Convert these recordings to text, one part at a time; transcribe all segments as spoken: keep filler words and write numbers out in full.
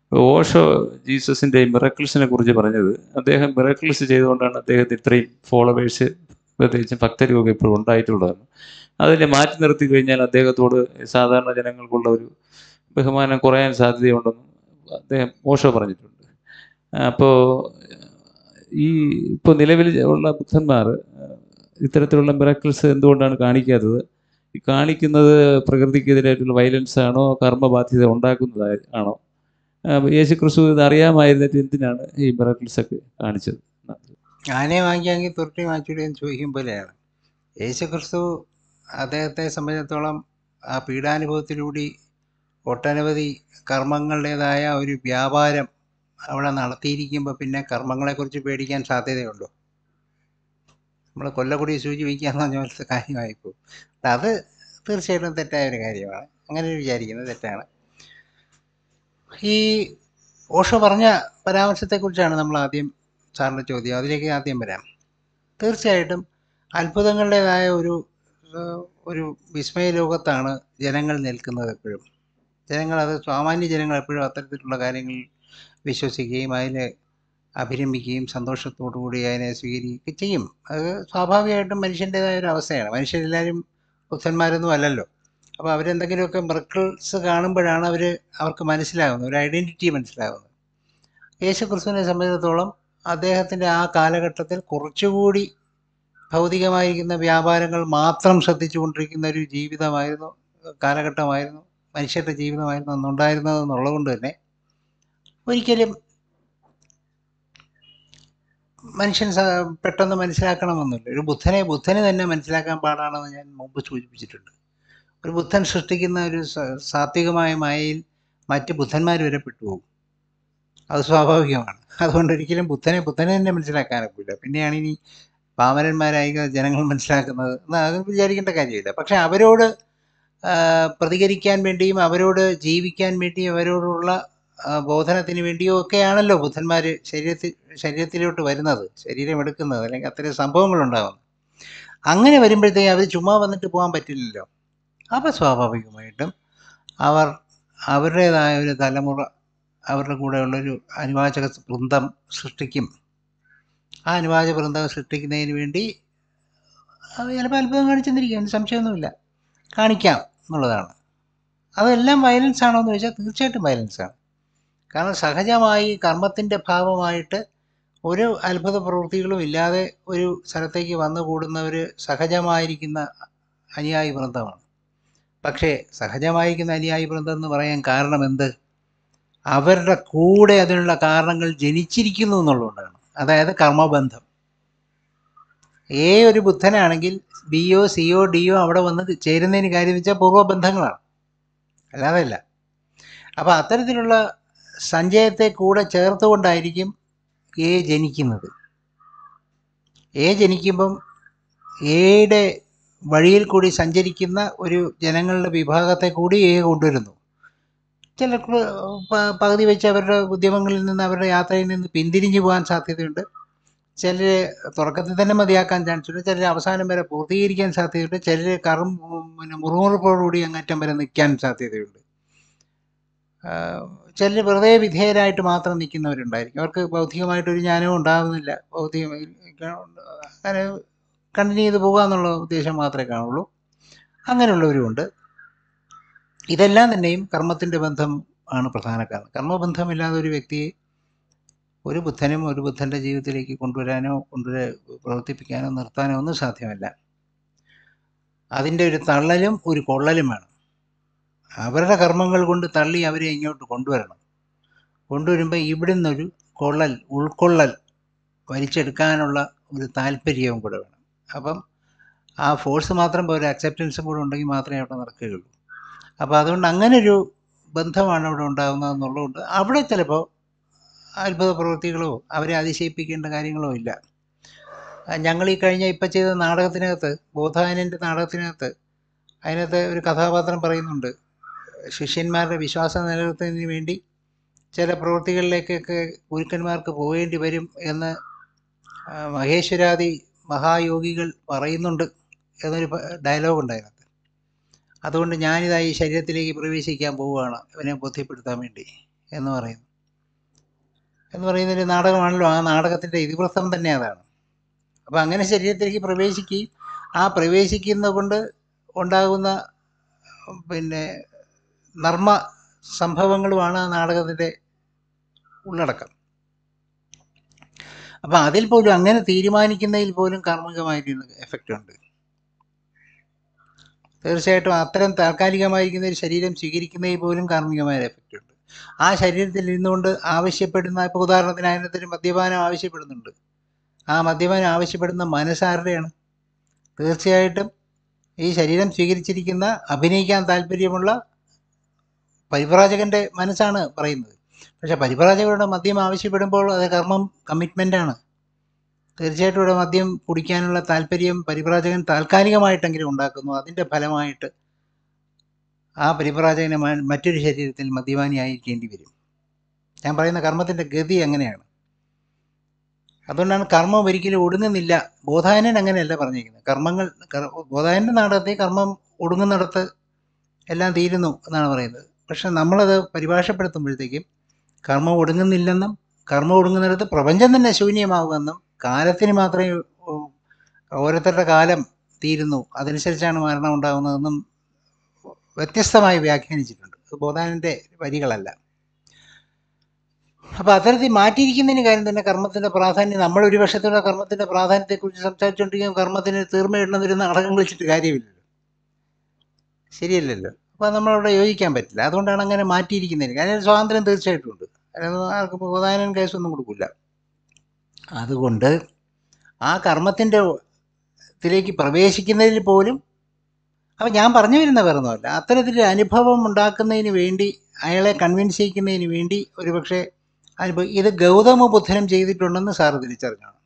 ഓഷോ ജീസസിൻ്റെ മിറക്കിൾസിനെ കുറിച്ച് പറഞ്ഞത്, അദ്ദേഹം മിറക്കിൾസ് ചെയ്തുകൊണ്ടാണ് അദ്ദേഹത്തിന് ഇത്രയും ഫോളോവേഴ്സ്, പ്രത്യേകിച്ച് ഭക്തരുമൊക്കെ ഇപ്പോഴും ഉണ്ടായിട്ടുള്ളതാണ്. അതിനെ മാറ്റി നിർത്തി കഴിഞ്ഞാൽ അദ്ദേഹത്തോട് സാധാരണ ജനങ്ങൾക്കുള്ള ഒരു ബഹുമാനം കുറയാൻ സാധ്യതയുണ്ടെന്നും അദ്ദേഹം ഓഷോ പറഞ്ഞിട്ടുണ്ട്. അപ്പോൾ ഈ ഇപ്പോൾ നിലവിൽ ഉള്ള ബുദ്ധന്മാർ ഇത്തരത്തിലുള്ള മിറക്കിൾസ് എന്തുകൊണ്ടാണ് കാണിക്കാത്തത്? ഈ കാണിക്കുന്നത് പ്രകൃതിക്കെതിരായിട്ടുള്ള വയലൻസ് ആണോ, കർമ്മബാധ്യത ഉണ്ടാക്കുന്നതായി ആണോ? യേശു ക്രിസ്തു ഇത് അറിയാമായിരുന്നിട്ട് എന്തിനാണ് ഈ മിറക്കിൾസ് ഒക്കെ കാണിച്ചത്? ആനയെ വാങ്ങിക്കാമെങ്കിൽ തുരട്ടി വാങ്ങിച്ചൂടെന്ന് ചോദിക്കും പോലെയാണ്. യേശു ക്രിസ്തു അദ്ദേഹത്തെ സംബന്ധിച്ചിടത്തോളം ആ പീഡാനുഭവത്തിലൂടെ ഒട്ടനവധി കർമ്മങ്ങളുടേതായ ഒരു വ്യാപാരം അവിടെ നടത്തിയിരിക്കുമ്പോൾ പിന്നെ കർമ്മങ്ങളെക്കുറിച്ച് പേടിക്കാൻ സാധ്യതയുണ്ടോ? നമ്മൾ കൊല്ലക്കുടി സൂചിപ്പിക്കാന്ന് പറഞ്ഞ പോലത്തെ കാര്യമായിപ്പോൾ. അത് തീർച്ചയായിട്ടും തെറ്റായ ഒരു കാര്യമാണ്. അങ്ങനെ വിചാരിക്കുന്നത് തെറ്റാണ്. ഈ ഓഷോ പറഞ്ഞ പരാമർശത്തെക്കുറിച്ചാണ് നമ്മൾ ആദ്യം സാറിൻ്റെ ചോദ്യം, അതിലേക്ക് ആദ്യം വരാം. തീർച്ചയായിട്ടും അത്ഭുതങ്ങളുടേതായ ഒരു ഒരു വിസ്മയ ലോകത്താണ് ജനങ്ങൾ നിൽക്കുന്നത്. എപ്പോഴും ജനങ്ങൾ, അത് സാമാന്യ ജനങ്ങൾ എപ്പോഴും അത്തരത്തിലുള്ള കാര്യങ്ങളിൽ വിശ്വസിക്കുകയും അതിൽ അഭിരമിക്കുകയും സന്തോഷത്തോടു കൂടി അതിനെ സ്വീകരിക്കുകയൊക്കെ ചെയ്യും. അത് സ്വാഭാവികമായിട്ടും മനുഷ്യൻ്റേതായ ഒരു അവസ്ഥയാണ്. മനുഷ്യരെല്ലാവരും ബുദ്ധന്മാരൊന്നും അല്ലല്ലോ. അപ്പോൾ അവരെന്തെങ്കിലുമൊക്കെ മിറക്കിൾസ് കാണുമ്പോഴാണ് അവർ അവർക്ക് മനസ്സിലാകുന്നത്, ഒരു ഐഡൻറ്റിറ്റി മനസ്സിലാകുന്നത്. യേശു ക്രിസ്തുവിനെ സംബന്ധിച്ചിടത്തോളം അദ്ദേഹത്തിൻ്റെ ആ കാലഘട്ടത്തിൽ കുറച്ചുകൂടി ഭൗതികമായിരിക്കുന്ന വ്യാപാരങ്ങൾ മാത്രം ശ്രദ്ധിച്ചു കൊണ്ടിരിക്കുന്ന ഒരു ജീവിതമായിരുന്നു, കാലഘട്ടമായിരുന്നു, മനുഷ്യരുടെ ജീവിതമായിരുന്നു അന്നുണ്ടായിരുന്നത് എന്നുള്ളത് കൊണ്ട് തന്നെ ഒരിക്കലും മനുഷ്യൻ പെട്ടെന്ന് മനസ്സിലാക്കണമെന്നില്ല. ഒരു ബുദ്ധനെ ബുദ്ധനെ തന്നെ മനസ്സിലാക്കാൻ പാടാണെന്ന് ഞാൻ മുമ്പ് സൂചിപ്പിച്ചിട്ടുണ്ട്. ഒരു ബുദ്ധൻ സൃഷ്ടിക്കുന്ന ഒരു സാത്വികമായ മായയിൽ മറ്റ് ബുദ്ധന്മാർ വരെ പെട്ടുപോകും. അത് സ്വാഭാവികമാണ്. അതുകൊണ്ട് ഒരിക്കലും ബുദ്ധനെ ബുദ്ധനെ തന്നെ മനസ്സിലാക്കാനൊക്കില്ല. പിന്നെയാണ് ഇനി പാമരന്മാരായി ജനങ്ങൾ മനസ്സിലാക്കുന്നത് എന്ന് അത് വിചാരിക്കേണ്ട കാര്യമില്ല. പക്ഷെ അവരോട് പ്രതികരിക്കാൻ വേണ്ടിയും അവരോട് ജീവിക്കാൻ വേണ്ടിയും അവരോടുള്ള ബോധനത്തിന് വേണ്ടിയോ ഒക്കെയാണല്ലോ ബുദ്ധന്മാർ ശരീരത്തിൽ ശരീരത്തിലോട്ട് വരുന്നത്, ശരീരം എടുക്കുന്നത്, അല്ലെങ്കിൽ അത്തരം സംഭവങ്ങളുണ്ടാകുന്നത്. അങ്ങനെ വരുമ്പോഴത്തേക്കും അവർ ചുമ്മാ വന്നിട്ട് പോകാൻ പറ്റില്ലല്ലോ. അപ്പോൾ സ്വാഭാവികമായിട്ടും അവർ അവരുടേതായ ഒരു തലമുറ, അവരുടെ കൂടെയുള്ളൊരു അനുവാചക വൃന്ദം സൃഷ്ടിക്കും. ആ അനുവാചക വൃന്ദം സൃഷ്ടിക്കുന്നതിന് വേണ്ടി ചിലപ്പോൾ അത്ഭുതം കാണിച്ചെന്നിരിക്കും, അതിന് സംശയമൊന്നുമില്ല, കാണിക്കാം എന്നുള്ളതാണ്. അതെല്ലാം വയലൻസ് ആണോ എന്ന് ചോദിച്ചാൽ തീർച്ചയായിട്ടും വയലൻസാണ്. കാരണം സഹജമായി കർമ്മത്തിൻ്റെ ഭാവമായിട്ട് ഒരു അത്ഭുത പ്രവൃത്തികളും ഇല്ലാതെ ഒരു സ്ഥലത്തേക്ക് വന്നു കൂടുന്നവർ സഹജമായിരിക്കുന്ന അനുയായി വൃന്ദമാണ്. പക്ഷേ സഹജമായിരിക്കുന്ന അനുയായി വൃന്ദം എന്ന് പറയാൻ കാരണം എന്ത്? അവരുടെ കൂടെ അതിനുള്ള കാരണങ്ങൾ ജനിച്ചിരിക്കുന്നു എന്നുള്ളതുകൊണ്ടാണ്. അതായത് കർമ്മബന്ധം. ഏ ഒരു ബുദ്ധനാണെങ്കിൽ ബിയോ സിയോ ഡിയോ അവിടെ വന്ന് ചേരുന്നതിന് കാര്യം വെച്ചാൽ പൂർവ്വബന്ധങ്ങളാണ്, അല്ലാതെ അല്ല. അപ്പോൾ അത്തരത്തിലുള്ള സഞ്ചയത്തെ കൂടെ ചേർത്തുകൊണ്ടായിരിക്കും എ ജനിക്കുന്നത്. എ ജനിക്കുമ്പം എയുടെ വഴിയിൽ കൂടി സഞ്ചരിക്കുന്ന ഒരു ജനങ്ങളുടെ വിഭാഗത്തെ കൂടി എ കൊണ്ടുവരുന്നു. ചിലർക്ക് പകുതി വെച്ച് അവരുടെ ഉദ്യമങ്ങളിൽ നിന്ന്, അവരുടെ യാത്രയിൽ നിന്ന് പിന്തിരിഞ്ഞു പോകാൻ സാധ്യതയുണ്ട്. ചിലർ തുടക്കത്തിൽ തന്നെ മതിയാക്കാൻ ചാൻസുണ്ട്. ചിലർ അവസാനം വരെ പൂർത്തീകരിക്കാൻ സാധ്യതയുണ്ട്. ചിലർ കറും പിന്നെ മുറുമുറുപ്പോടുകൂടി അങ്ങറ്റം വരെ നിൽക്കാൻ സാധ്യതയുണ്ട്. ചിലർ വെറുതെ വിധേയരായിട്ട് മാത്രം നിൽക്കുന്നവരുണ്ടായിരിക്കും. അവർക്ക് ബൗദ്ധികമായിട്ടൊരു ജ്ഞാനവും ഉണ്ടാകുന്നില്ല. ബൗദ്ധിക അങ്ങനെ കണ്ടിന്യൂ ചെയ്ത് പോകുക എന്നുള്ള ഉദ്ദേശം മാത്രമേ കാണുള്ളൂ. അങ്ങനെയുള്ളവരുമുണ്ട്. ഇതെല്ലാം തന്നെയും കർമ്മത്തിൻ്റെ ബന്ധം ആണ് പ്രധാന കാരണം. കർമ്മബന്ധമില്ലാതെ ഒരു വ്യക്തിയെ ഒരു ബുദ്ധനും ഒരു ബുദ്ധൻ്റെ ജീവിതത്തിലേക്ക് കൊണ്ടുവരാനോ കൊണ്ടുവര പ്രവർത്തിപ്പിക്കാനോ നിർത്താനോ ഒന്നും സാധ്യമല്ല. അതിൻ്റെ ഒരു തള്ളലും ഒരു കൊള്ളലും വേണം. അവരുടെ കർമ്മങ്ങൾ കൊണ്ട് തള്ളി അവരെ ഇങ്ങോട്ട് കൊണ്ടുവരണം. കൊണ്ടുവരുമ്പോൾ ഇവിടുന്നൊരു കൊള്ളൽ, ഉൾക്കൊള്ളൽ, വലിച്ചെടുക്കാനുള്ള ഒരു താല്പര്യവും കൂടെ വേണം. അപ്പം ആ ഫോഴ്സ് മാത്രം പോരാ, അക്സെപ്റ്റൻസും കൂടെ ഉണ്ടെങ്കിൽ മാത്രമേ അവിടെ നടക്കുകയുള്ളൂ. അപ്പോൾ അതുകൊണ്ട് അങ്ങനൊരു ബന്ധമാണ് അവിടെ ഉണ്ടാകുന്നതെന്നുള്ളതുകൊണ്ട് അവിടെ ചിലപ്പോൾ അത്ഭുത പ്രവൃത്തികളോ അവരെ അതിശയിപ്പിക്കേണ്ട കാര്യങ്ങളോ ഇല്ല. ഞങ്ങൾ ഈ കഴിഞ്ഞ ഇപ്പം ചെയ്ത നാടകത്തിനകത്ത്, ബോധായനൻ്റെ നാടകത്തിനകത്ത്, അതിനകത്ത് ഒരു കഥാപാത്രം പറയുന്നുണ്ട്, ശിഷ്യന്മാരുടെ വിശ്വാസം നിലനിർത്തുന്നതിന് വേണ്ടി ചില പ്രവൃത്തികളിലേക്കൊക്കെ ഗുരുക്കന്മാർക്ക് പോകേണ്ടി വരും എന്ന് മഹേശ്വരാദി മഹായോഗികൾ പറയുന്നുണ്ട് എന്നൊരു ഡയലോഗ് ഉണ്ടായിരുന്നു. അതുകൊണ്ട് ഞാനിതാ ഈ ശരീരത്തിലേക്ക് പ്രവേശിക്കാൻ പോവുകയാണ് ഇവനെ ബോധ്യപ്പെടുത്താൻ വേണ്ടി എന്ന് പറയുന്നു. എന്ന് പറയുന്നൊരു നാടകമാണല്ലോ. ആ നാടകത്തിൻ്റെ ഇതിവൃത്തം തന്നെ അതാണ്. അപ്പോൾ അങ്ങനെ ശരീരത്തിലേക്ക് പ്രവേശിക്കുകയും ആ പ്രവേശിക്കുന്ന കൊണ്ട് ഉണ്ടാകുന്ന പിന്നെ നർമ്മ സംഭവങ്ങളുമാണ് ആ നാടകത്തിൻ്റെ ഉള്ളടക്കം. അപ്പം അതിൽ പോലും അങ്ങനെ തീരുമാനിക്കുന്നതിൽ പോലും കാർമ്മികമായിരിക്കുന്ന എഫക്റ്റ് ഉണ്ട്. തീർച്ചയായിട്ടും അത്തരം താൽക്കാലികമായിരിക്കുന്ന ഒരു ശരീരം സ്വീകരിക്കുന്നതിൽ പോലും കാർമ്മികമായ എഫക്റ്റ് ഉണ്ട്. ആ ശരീരത്തിൽ ഇരുന്നുകൊണ്ട് ആവശ്യപ്പെടുന്ന, ഇപ്പോൾ ഉദാഹരണത്തിന് അതിനകത്തൊരു മദ്യപാനം ആവശ്യപ്പെടുന്നുണ്ട്. ആ മദ്യപാനം ആവശ്യപ്പെടുന്ന മനസ്സാരുടെയാണ്? തീർച്ചയായിട്ടും ഈ ശരീരം സ്വീകരിച്ചിരിക്കുന്ന അഭിനയിക്കാൻ താല്പര്യമുള്ള പരിവ്രാജകൻ്റെ മനസ്സാണ് പറയുന്നത്. പക്ഷെ പരിവ്രാജകരുടെ മദ്യം ആവശ്യപ്പെടുമ്പോൾ അത് കർമ്മം, കമ്മിറ്റ്മെൻ്റാണ്. തീർച്ചയായിട്ടും ഇവിടെ മദ്യം കുടിക്കാനുള്ള താല്പര്യം പരിവ്രാജകൻ താൽക്കാലികമായിട്ടെങ്കിലും ഉണ്ടാക്കുന്നു. അതിൻ്റെ ഫലമായിട്ട് ആ പരിവ്രാജകന് മറ്റൊരു ശരീരത്തിൽ മദ്യപാനിയായിരിക്കേണ്ടി വരും. ഞാൻ പറയുന്ന കർമ്മത്തിൻ്റെ ഗതി അങ്ങനെയാണ്. അതുകൊണ്ടാണ് കർമ്മം ഒരിക്കലും ഒടുങ്ങുന്നില്ല. ബോധായനൻ അങ്ങനെയല്ല പറഞ്ഞിരിക്കുന്നത്. കർമ്മങ്ങൾ, ബോധായൻ്റെ നാടകത്തിൽ കർമ്മം ഒടുങ്ങുന്നിടത്ത് എല്ലാം തീരുന്നു എന്നാണ് പറയുന്നത്. പക്ഷെ നമ്മളത് പരിഭാഷപ്പെടുത്തുമ്പോഴത്തേക്കും കർമ്മം ഒടുങ്ങുന്നില്ലെന്നും കർമ്മം ഒടുങ്ങുന്നിടത്ത് പ്രപഞ്ചം തന്നെ ശൂന്യമാകുമെന്നും കാലത്തിന് മാത്രമേ, ഓരോരുത്തരുടെ കാലം തീരുന്നു, അതനുസരിച്ചാണ് മരണം ഉണ്ടാകുന്നതെന്നും വ്യത്യസ്തമായി വ്യാഖ്യാനിച്ചിട്ടുണ്ട്. അത് ബോധായനൻ്റെ വരികളല്ല. അപ്പോൾ അത്തരത്തിൽ മാറ്റിയിരിക്കുന്നതിന് കാര്യം തന്നെ കർമ്മത്തിൻ്റെ പ്രാധാന്യം. നമ്മൾ ഒരു പക്ഷത്തുള്ള കർമ്മത്തിൻ്റെ പ്രാധാന്യത്തെക്കുറിച്ച് സംസാരിച്ചുകൊണ്ടിരിക്കും. കർമ്മത്തിന് തീർമ്മയിടുന്നൊരു നാടകം വിളിച്ചിട്ട് കാര്യമില്ലല്ലോ, ശരിയല്ലല്ലോ. അപ്പോൾ നമ്മളവിടെ യോജിക്കാൻ പറ്റില്ല. അതുകൊണ്ടാണ് അങ്ങനെ മാറ്റിയിരിക്കുന്നതിന്. കാര്യം സ്വാതന്ത്ര്യം തീർച്ചയായിട്ടും ഉണ്ട്. അതായത് ആർക്കും ബോധായനൻ കേസൊന്നും കൊടുക്കില്ല. അതുകൊണ്ട് ആ കർമ്മത്തിൻ്റെ ത്തിലേക്ക് പ്രവേശിക്കുന്നതിൽ പോലും, അപ്പം ഞാൻ പറഞ്ഞു വരുന്ന വേറൊന്നുമല്ല, അത്തരത്തിലൊരു അനുഭവം ഉണ്ടാക്കുന്നതിന് വേണ്ടി, അയാളെ കൺവിൻസ് ചെയ്യിക്കുന്നതിന് വേണ്ടി ഒരു പക്ഷേ അനുഭവം ഇത് ഗൗതമ ബുദ്ധനും ചെയ്തിട്ടുണ്ടെന്ന് സാറ് തിരിച്ചറിഞ്ഞാണ്.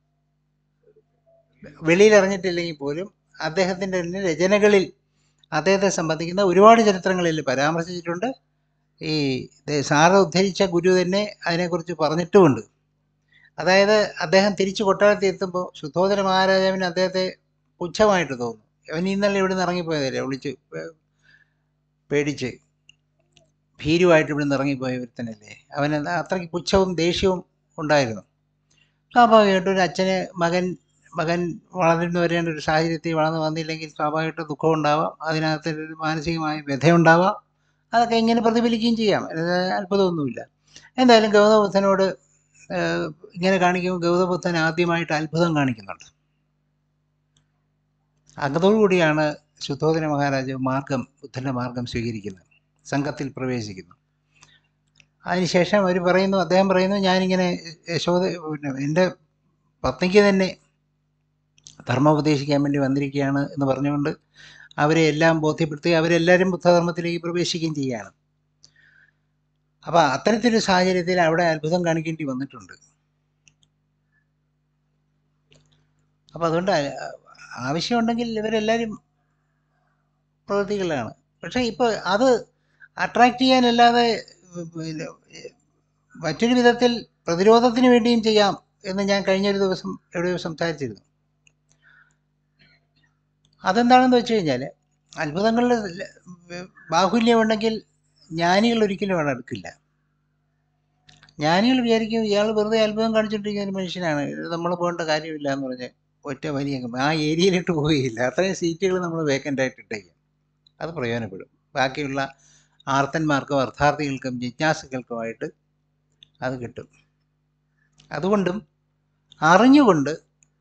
വെളിയിൽ അറിഞ്ഞിട്ടില്ലെങ്കിൽ പോലും അദ്ദേഹത്തിൻ്റെ തന്നെ രചനകളിൽ അദ്ദേഹത്തെ സംബന്ധിക്കുന്ന ഒരുപാട് ചരിത്രങ്ങളിൽ പരാമർശിച്ചിട്ടുണ്ട്. ഈ സാറ് ഉദ്ധരിച്ച ഗുരു തന്നെ അതിനെക്കുറിച്ച് പറഞ്ഞിട്ടുമുണ്ട്. അതായത് അദ്ദേഹം തിരിച്ച് കൊട്ടാരത്തിൽ എത്തുമ്പോൾ ശുദ്ധോദന മഹാരാജാവിന് അദ്ദേഹത്തെ പുച്ഛമായിട്ട് തോന്നുന്നു. അവൻ ഇന്നലെ ഇവിടെ നിന്ന് ഇറങ്ങിപ്പോയതല്ലേ, വിളിച്ച് പേടിച്ച് ഭീരുവായിട്ട് ഇവിടെ നിന്ന് ഇറങ്ങിപ്പോയ ഒരുത്തനല്ലേ. അവന് അത്രയ്ക്ക് പുച്ഛവും ദേഷ്യവും ഉണ്ടായിരുന്നു. സ്വാഭാവികമായിട്ടും ഒരു അച്ഛന് മകൻ മകൻ വളർന്നു വരേണ്ട ഒരു സാഹചര്യത്തിൽ വളർന്നു വന്നില്ലെങ്കിൽ സ്വാഭാവികമായിട്ടും ദുഃഖം ഉണ്ടാവാം, അതിനകത്ത് ഒരു മാനസികമായ വ്യഥയുണ്ടാവാം. അതൊക്കെ ഇങ്ങനെ പ്രതിഫലിക്കുകയും ചെയ്യാം, അത്ഭുതമൊന്നുമില്ല. എന്തായാലും ഗൗതമബുദ്ധനോട് ഇങ്ങനെ കാണിക്കുമ്പോൾ ഗൗതമബുദ്ധൻ ആദ്യമായിട്ട് അത്ഭുതം കാണിക്കുന്നുണ്ട്. അതോടുകൂടിയാണ് ശുദ്ധോദന മഹാരാജാവ് മാർഗം, ബുദ്ധൻ്റെ മാർഗം സ്വീകരിക്കുന്നത്, സംഘത്തിൽ പ്രവേശിക്കുന്നു. അതിനുശേഷം അവർ പറയുന്നു, അദ്ദേഹം പറയുന്നു, ഞാനിങ്ങനെ യശോദ പിന്നെ എൻ്റെ പത്നിക്ക് തന്നെ ധർമ്മം ഉപദേശിക്കാൻ വേണ്ടി വന്നിരിക്കുകയാണ് എന്ന് പറഞ്ഞുകൊണ്ട് അവരെ എല്ലാം ബോധ്യപ്പെടുത്തി അവരെല്ലാവരും ബുദ്ധധർമ്മത്തിലേക്ക് പ്രവേശിക്കുകയും ചെയ്യുകയാണ്. അപ്പം അത്തരത്തിലൊരു സാഹചര്യത്തിൽ അവിടെ അത്ഭുതം കാണിക്കേണ്ടി വന്നിട്ടുണ്ട്. അപ്പം അതുകൊണ്ട് ആവശ്യമുണ്ടെങ്കിൽ ഇവരെല്ലാവരും പ്രവൃത്തികളാണ്. പക്ഷേ ഇപ്പോൾ അത് അട്രാക്റ്റ് ചെയ്യാനല്ലാതെ പിന്നെ മറ്റൊരു വിധത്തിൽ പ്രതിരോധത്തിന് വേണ്ടിയും ചെയ്യാം എന്ന് ഞാൻ കഴിഞ്ഞൊരു ദിവസം എവിടെയോ സംസാരിച്ചിരുന്നു. അതെന്താണെന്ന് വെച്ച് കഴിഞ്ഞാൽ, അത്ഭുതങ്ങളിൽ ബാഹുല്യമുണ്ടെങ്കിൽ ജ്ഞാനികൾ ഒരിക്കലും അവിടെ അടുക്കില്ല. ജ്ഞാനികൾ വിചാരിക്കും ഇയാൾ വെറുതെ അത്ഭുതം കാണിച്ചുകൊണ്ടിരിക്കുന്ന ഒരു മനുഷ്യനാണ്, നമ്മൾ പോകേണ്ട കാര്യമില്ല എന്ന് പറഞ്ഞ് ഒറ്റ വലിയ ആ ഏരിയയിലിട്ട് പോവുകയില്ല. അത്രയും സീറ്റുകൾ നമ്മൾ വേക്കൻ്റായിട്ട് ഇട്ടേക്കും. അത് പ്രയോജനപ്പെടും. ബാക്കിയുള്ള ആർത്തന്മാർക്കും അർത്ഥാർത്ഥികൾക്കും ജിജ്ഞാസുക്കൾക്കുമായിട്ട് അത് കിട്ടും. അതുകൊണ്ടും അറിഞ്ഞുകൊണ്ട്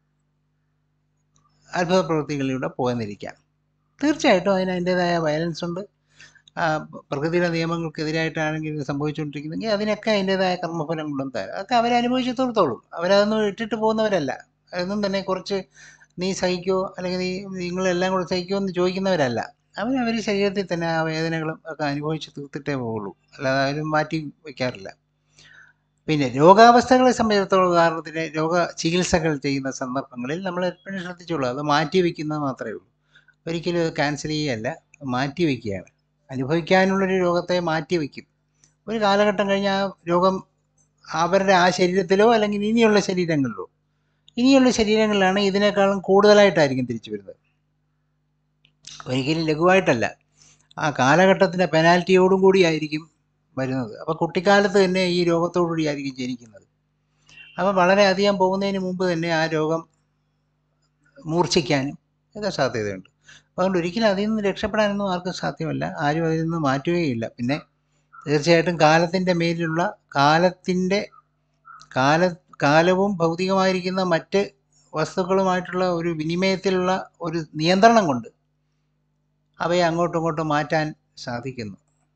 അത്ഭുത പ്രവൃത്തികളിലൂടെ പോകാനിരിക്കാം. തീർച്ചയായിട്ടും അതിന് അതിൻ്റേതായ വയലൻസ് ഉണ്ട്. പ്രകൃതിയുടെ നിയമങ്ങൾക്കെതിരായിട്ടാണെങ്കിൽ ഇത് സംഭവിച്ചുകൊണ്ടിരിക്കുന്നെങ്കിൽ അതിനൊക്കെ അതിൻ്റേതായ കർമ്മഫലങ്ങളും തരാം. അതൊക്കെ അവരനുഭവിച്ച് തീർത്തോളും. അവരതൊന്നും ഇട്ടിട്ട് പോകുന്നവരല്ല. അതൊന്നും തന്നെ കുറച്ച് നീ സഹിക്കുമോ അല്ലെങ്കിൽ നീ നിങ്ങളെല്ലാം കൂടെ സഹിക്കുമോ എന്ന് ചോദിക്കുന്നവരല്ല. അവർ അവർ ശരീരത്തിൽ തന്നെ ആ വേദനകളും ഒക്കെ അനുഭവിച്ച് തീർത്തിട്ടേ പോവുള്ളൂ, അല്ലാതെ അവരും മാറ്റി വയ്ക്കാറില്ല. പിന്നെ രോഗാവസ്ഥകളെ സംബന്ധിച്ചിടത്തോളം, ഉദാഹരണത്തിന് രോഗ ചികിത്സകൾ ചെയ്യുന്ന സന്ദർഭങ്ങളിൽ നമ്മൾ എപ്പോഴും ശ്രദ്ധിച്ചോളൂ, അത് മാറ്റി വയ്ക്കുന്നത് മാത്രമേ ഉള്ളൂ. ഒരിക്കലും അത് ക്യാൻസൽ ചെയ്യുകയല്ല, മാറ്റി വയ്ക്കുകയാണ്. അനുഭവിക്കാനുള്ളൊരു രോഗത്തെ മാറ്റി വയ്ക്കും. ഒരു കാലഘട്ടം കഴിഞ്ഞ് ആ രോഗം അവരുടെ ആ ശരീരത്തിലോ അല്ലെങ്കിൽ ഇനിയുള്ള ശരീരങ്ങളിലോ ഇനിയുള്ള ശരീരങ്ങളിലാണ് ഇതിനേക്കാളും കൂടുതലായിട്ടായിരിക്കും തിരിച്ചു വരുന്നത്. ഒരിക്കലും ലഘുവായിട്ടല്ല. ആ കാലഘട്ടത്തിൻ്റെ പെനാൽറ്റിയോടും കൂടിയായിരിക്കും വരുന്നത്. അപ്പോൾ കുട്ടിക്കാലത്ത് തന്നെ ഈ രോഗത്തോടുകൂടിയായിരിക്കും ജനിക്കുന്നത്. അപ്പോൾ വളരെയധികം പോകുന്നതിന് മുമ്പ് തന്നെ ആ രോഗം മൂർച്ഛിക്കാനും ഒക്കെ സാധ്യതയുണ്ട്. അതുകൊണ്ട് ഒരിക്കലും അതിൽ നിന്ന് രക്ഷപ്പെടാനൊന്നും ആർക്കും സാധ്യമല്ല. ആരും അതിൽ നിന്ന് മാറ്റുകയില്ല. പിന്നെ തീർച്ചയായിട്ടും കാലത്തിൻ്റെ മേലുള്ള കാലത്തിൻ്റെ കാല കാലവും ഭൗതികമായിരിക്കുന്ന മറ്റ് വസ്തുക്കളുമായിട്ടുള്ള ഒരു വിനിമയത്തിലുള്ള ഒരു നിയന്ത്രണം കൊണ്ട് അവയെ അങ്ങോട്ടും ഇങ്ങോട്ടും മാറ്റാൻ സാധിക്കുന്നു.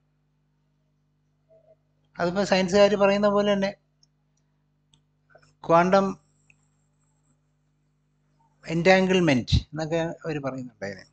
അതിപ്പോൾ സയൻസുകാർ പറയുന്ന പോലെ തന്നെ ക്വാണ്ടം എൻറ്റാങ്കിൾമെൻറ്റ് എന്നൊക്കെ അവർ പറയുന്നുണ്ടായിരുന്നു.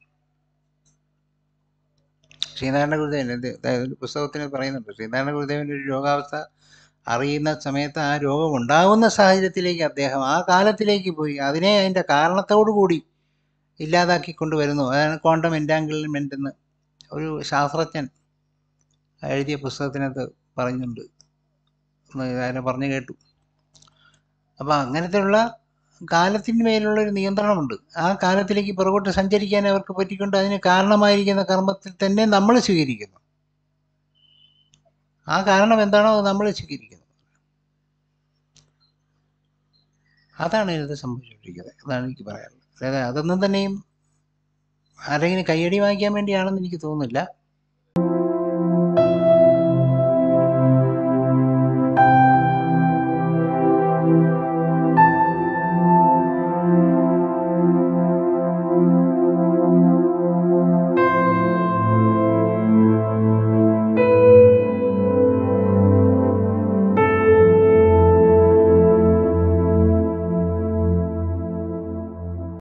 ശ്രീനാരായണ ഗുരുദേവൻ ഒരു പുസ്തകത്തിന് പറയുന്നുണ്ട്, ശ്രീനാരായണ ഗുരുദേവൻ്റെ ഒരു രോഗാവസ്ഥ അറിയുന്ന സമയത്ത് ആ രോഗം ഉണ്ടാകുന്ന സാഹചര്യത്തിലേക്ക് അദ്ദേഹം ആ കാലത്തിലേക്ക് പോയി അതിനെ അതിൻ്റെ കാരണത്തോടു കൂടി ഇല്ലാതാക്കി കൊണ്ടുവരുന്നു. അതാണ് ക്വാണ്ടം എൻറ്റാങ്കിൾമെൻ്റ് എന്ന് ഒരു ശാസ്ത്രജ്ഞൻ എഴുതിയ പുസ്തകത്തിനകത്ത് പറയുന്നുണ്ട്, അതിനെ പറഞ്ഞു കേട്ടു. അപ്പം അങ്ങനത്തെയുള്ള കാലത്തിന് മേലുള്ളൊരു നിയന്ത്രണമുണ്ട്. ആ കാലത്തിലേക്ക് പുറകോട്ട് സഞ്ചരിക്കാൻ അവർക്ക് പറ്റിക്കൊണ്ട് അതിന് കാരണമായിരിക്കുന്ന കർമ്മത്തിൽ തന്നെ നമ്മൾ സ്വീകരിക്കുന്നു. ആ കാരണം എന്താണോ അത് നമ്മൾ സ്വീകരിക്കുന്നു. അതാണ് ഇതിനകത്ത് സംഭവിച്ചുകൊണ്ടിരിക്കുന്നത്. അതാണ് എനിക്ക് പറയാനുള്ളത്. അതായത് അതൊന്നും തന്നെയും ആരെങ്കിലും കയ്യടി വാങ്ങിക്കാൻ വേണ്ടിയാണെന്ന് എനിക്ക് തോന്നുന്നില്ല.